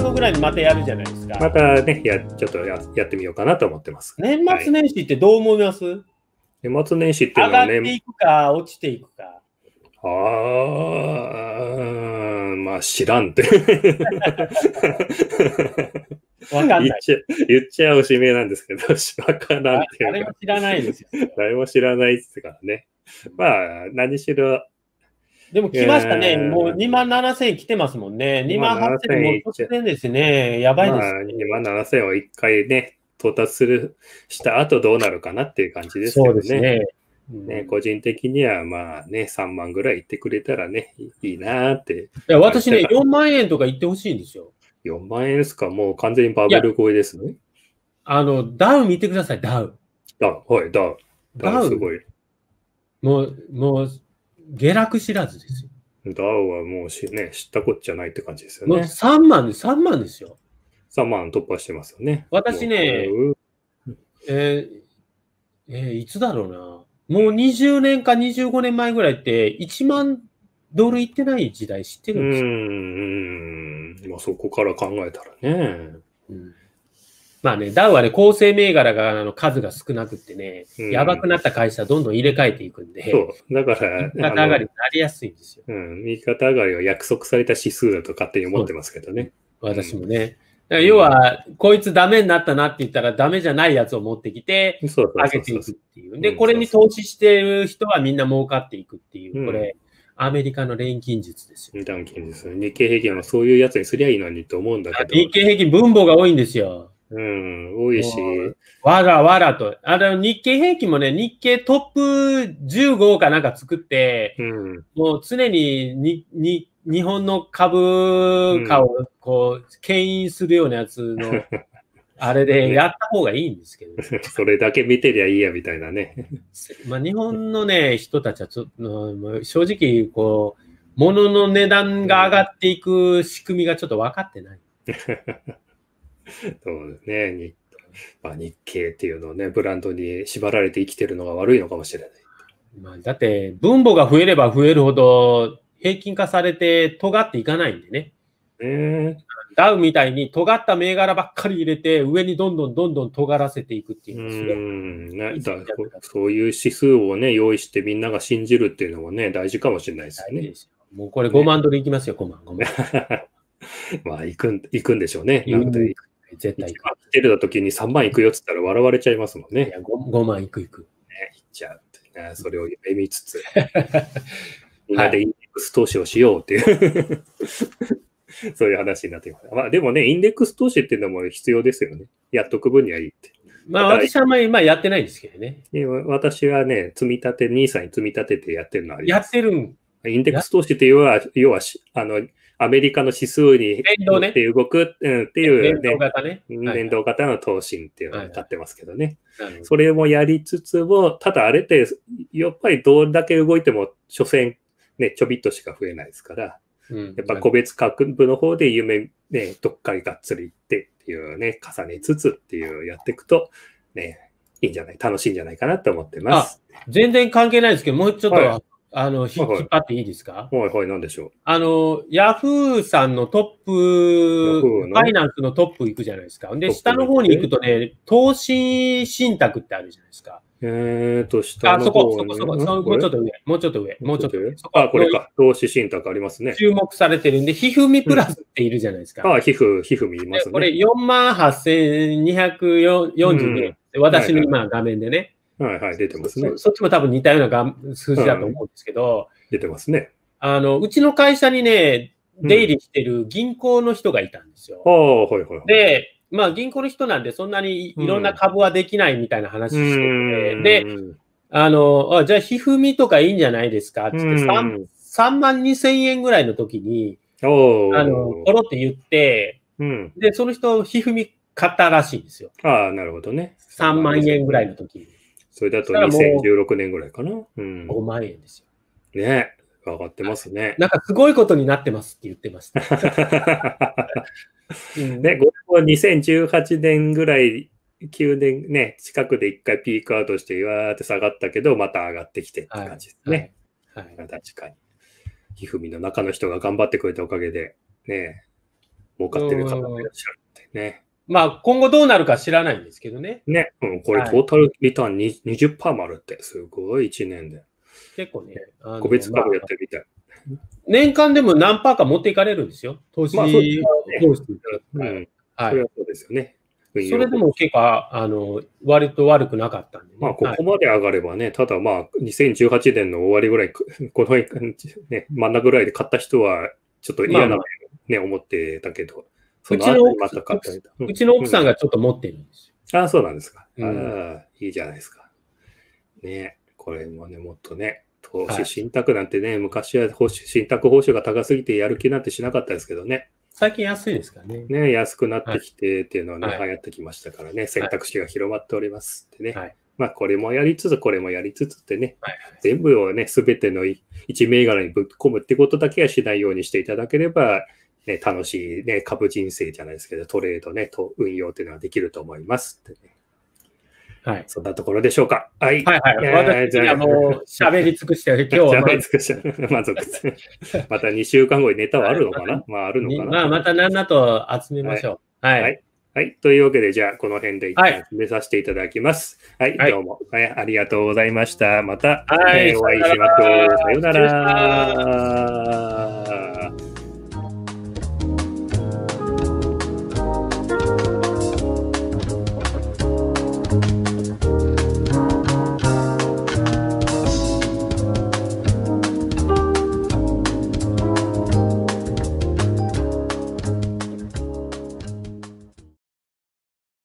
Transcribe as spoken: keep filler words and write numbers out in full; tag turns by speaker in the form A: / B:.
A: 後ぐらいにまたやるじゃないですか。
B: またね、やちょっと や, やってみようかなと思ってます。
A: 年末年始ってどう思います？はい、
B: 年末年始っていうのはね、
A: 上がっていくか、落ちていくか。
B: ああ、まあ知らんって。
A: わかんない。
B: 言っちゃ、言っちゃおしめなんですけど、わからんっていうか。
A: 誰も知らないですよ。
B: 誰も知らないですからね。まあ、何しろ。
A: でも来ましたね。もうにまんななせん来てますもんね。にまんはっせんもう突然ですね。やばいです、ね。
B: まあ、にまんななせんを一回ね、到達する、した後どうなるかなっていう感じですけどね。そうですね。ね、個人的にはまあね、さんまんぐらいいってくれたらね、いいなって。
A: いや、私ね、よんまんえんとか言ってほしいんですよ。
B: よんまんえんですか？もう完全にバブル超えですね。
A: あの、ダウ見てください、ダウ。
B: ダウ、はい、ダウ。ダウすごい。
A: もう、もう、下落知らずですよ。
B: ダウはもうし、ね、知ったこっちゃないって感じですよね。
A: もうさんまんです、さんまんですよ。
B: さんまん突破してますよね。
A: 私ね、えーえー、いつだろうな。もうにじゅうねんかにじゅうごねんまえぐらいっていちまんドルいってない時代知ってるんですよ。
B: うーん、まあそこから考えたらね。
A: うん、まあね、ダウはね、構成銘柄があの数が少なくってね、うん、やばくなった会社どんどん入れ替えていくんで、
B: そう、だから、
A: 右肩上がりになりやすいんですよ。
B: うん、右肩上がりは約束された指数だと勝手に思ってますけどね。
A: 私もね。要は、うん、こいつダメになったなって言ったらダメじゃないやつを持ってきて、上げていくっていう。で、これに投資してる人はみんな儲かっていくっていう、これ、アメリカの錬金術ですよ。
B: 錬金術。日経平均はそういうやつにすりゃいいのにと思うんだけど。
A: 日経平均分母が多いんですよ。
B: うん、多いし。
A: わらわらと。あの、日経平均もね、日経トップじゅうごかなんか作って、うん、もう常ににに日本の株価をこう、牽引するようなやつの、あれでやった方がいいんですけど、
B: ね。それだけ見てりゃいいやみたいなね。
A: まあ日本のね、人たちはちょっと、正直、こう、物の値段が上がっていく仕組みがちょっと分かってない。
B: そうですね。まあ、日経っていうのをね、ブランドに縛られて生きてるのが悪いのかもしれない。
A: まあ、だって、分母が増えれば増えるほど、平均化されて尖っていかないんでね。
B: えー、
A: ダウみたいに尖った銘柄ばっかり入れて、上にどんどんどんどん尖らせていくっていうの
B: はすごい。そういう指数をね、用意してみんなが信じるっていうのもね、大事かもしれないですよね。
A: もうこれごまんドルいきますよ、ごまん、ごまん。
B: まあ、行くん、行くんでしょうね。なんて
A: 絶対行く。
B: 来てる時にさんまん行くよって言ったら笑われちゃいますもんね。
A: いや 5, ごまん行く行く。
B: ね、行っちゃうってね。それを夢見つつ、みんなでインデックス投資をしようっていう、そういう話になっています。まあでもね、インデックス投資っていうのも必要ですよね。やっとく分にはいいって。
A: まあ私はあんまり今やってないんですけどね。
B: 私はね、積み立て、ニーサに積み立ててやってるのあります。
A: やってるん
B: インデックス投資って要は、要は、あの、アメリカの指数に乗って動く、ね、うん、っていう、ね、
A: 連動型ね。
B: 連動型の投資っていうのを買ってますけどね。はいはい、それもやりつつも、ただあれって、やっぱりどれだけ動いても、所詮、ね、ちょびっとしか増えないですから、うん、やっぱ個別株の方で夢、ね、どっかりがっつりいってっていうね、重ねつつっていうやっていくと、ね、いいんじゃない、楽しいんじゃないかなと思ってます。
A: 全然関係ないですけど、もうちょっと、はい、あの、引っ張っていいですか？
B: はいはい、なんでしょう。
A: あの、ヤフーさんのトップ、ファイナンスのトップ行くじゃないですか。で、下の方に行くとね、投資信託ってあるじゃないですか。
B: えーと、下の方に。
A: あ、そこ、そこ、そこ、そこもうちょっと上、もうちょっと上、もうちょっと上。
B: あ、これか。投資信託ありますね。
A: 注目されてるんで、ひふみプラスっているじゃないですか。
B: うん、あ、ひふ、ひふみいますね。
A: これよんまんはっせんにひゃくよんじゅうにえん。私の今画面でね。
B: はいはい、出てますね。
A: そ, そっちも多分似たような数字だと思うんですけど、
B: うん、出てますね。
A: あの、うちの会社にね、出入りしてる銀行の人がいたんですよ。
B: うん、はいはいはい。
A: で、まあ銀行の人なんでそんなにいろんな株はできないみたいな話してて、うん、で、あの、あじゃあ、ひふみとかいいんじゃないですかって言って、うん、さんまんにせんえんぐらいの時に、あの、ポロって言って、うん、で、その人、ひふみ買ったらしいんですよ。
B: ああ、なるほどね。
A: さんまんえんぐらいの時に。
B: それだとにせんじゅうろくねんぐらいかな。
A: うん、ごまんえんです
B: よ。ね、上がってますね。
A: なんかすごいことになってますって言ってました。
B: うん、ね、これもにせんじゅうはちねんぐらい、きゅうねんね、近くで一回ピークアウトして、わーって下がったけど、また上がってきてって感じですね。はいはいはい、確かに。ひふみの中の人が頑張ってくれたおかげで、ね、 儲かってる方もいらっしゃるってね。
A: まあ、今後どうなるか知らないんですけどね。
B: ね。うん、これ、トータルリターン にじゅっパーセント もあるって、すごいいちねんで。
A: 結構ね。
B: 個別株やってるみたい。
A: まあ、年間でも何パーか持っていかれるんですよ。投資
B: まあ、そうですね。
A: うん。
B: はい。それはそうですよね。
A: それでも結構、あの、割と悪くなかったんでね。
B: まあ、ここまで上がればね、はい、ただまあ、にせんじゅうはちねんの終わりぐらい、この、ね、真ん中ぐらいで買った人は、ちょっと嫌な、ね、まあまあ、思ってたけど、
A: その後にまた買ったり、うん、うちの奥さんがちょっと持ってるんですよ。
B: うん、ああ、そうなんですか。
A: うん、
B: ああ、いいじゃないですか。ね、これもね、もっとね、投資信託なんてね、はい、昔は信託報酬が高すぎてやる気なんてしなかったですけどね。
A: 最近安いですからね。
B: ね、安くなってきてっていうのはね、
A: はい、
B: 流行ってきましたからね、選択肢が広まっておりますってね。
A: はい、
B: まあ、これもやりつつ、これもやりつつってね、はい、全部をね、すべての一銘柄にぶっ込むってことだけはしないようにしていただければ、ね、楽しい、ね、株人生じゃないですけど、トレードね、と運用っていうのはできると思いますってね。はい。そんなところでしょうか。はい。
A: はいはい。私はもう喋り尽くして、今日は
B: 喋り尽くして満足です。またにしゅうかんごにネタはあるのかな、はい、まああるのかな
A: まあまた何だと集めましょう。はい。
B: はい。はい。というわけで、じゃあこの辺で一旦締めさせていただきます。はい。はい、どうも、はい、ありがとうございました。また、はい、えー、お会いしましょう。さようなら。